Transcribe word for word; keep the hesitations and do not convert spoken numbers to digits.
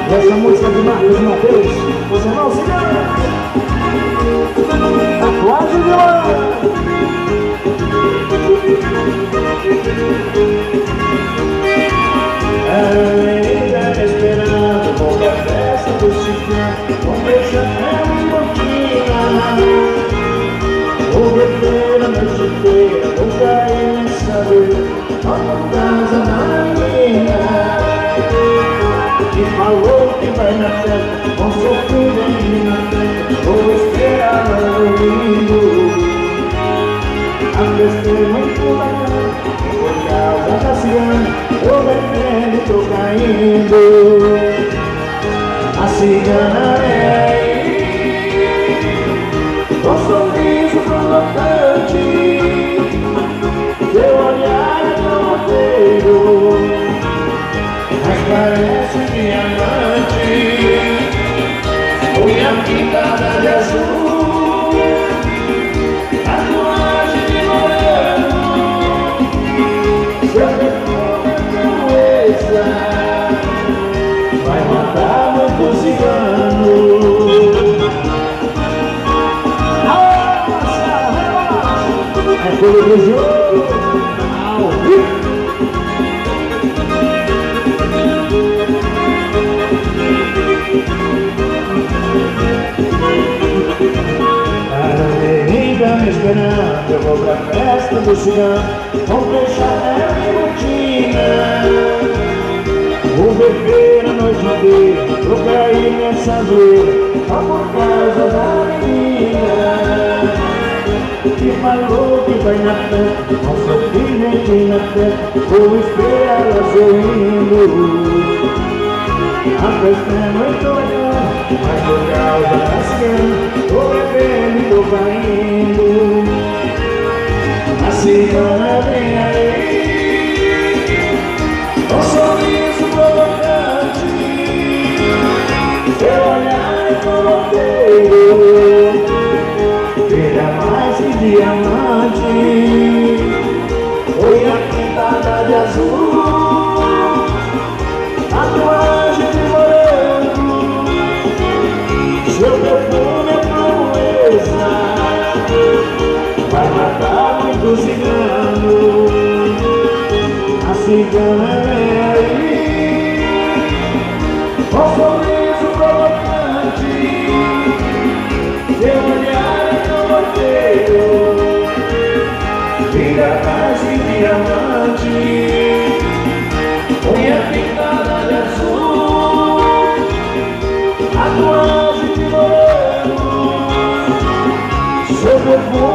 Essa música de Marcos Mateus, você não se engana. Tatuagem de lã. Ainda esperando pouca festa do ciclo, com meu chapéu e boquinha. Vou beber a noite inteira, vou cair nessa vida, a casa na menina que falou que vai na festa, com sofrido aqui na festa, vou esperar ela dormindo. A festa é muito bacana, por causa da cigana, tô bebendo e tô caindo. A cigana é aí, com sorriso provocante, seu olhar é tão roteiro, mas parece diamante. Unha pintada de azul, tatuagem de moreno, seu perfume é pureza, vai matar muito cigano. É coisa do jogo, ao vivo. Ainda me esperando, eu vou pra festa do cigano, comprei chapéu e botina. Vou beber a noite inteira, vou cair nessa zoeira, só por causa da menina que falou que vai na festa, com seu filho aqui na festa, vou esperar ela sorrindo. A festa é muito legal, mas por causa da cigana, tô bebendo e tô caindo. A cigana vem aí, com sorriso provocante, seu olhar é coloqueiro, brilha mais que diamante. Unha pintada de azul, tatuagem de moreno, seu perfume é pureza, vai matar muito cigano. A cigana é aí, com sorriso provocante, seu olhar é tão roteiro, brilha mais que diamante. Unha pintada de azul, tatuagem de moreno, seu perfume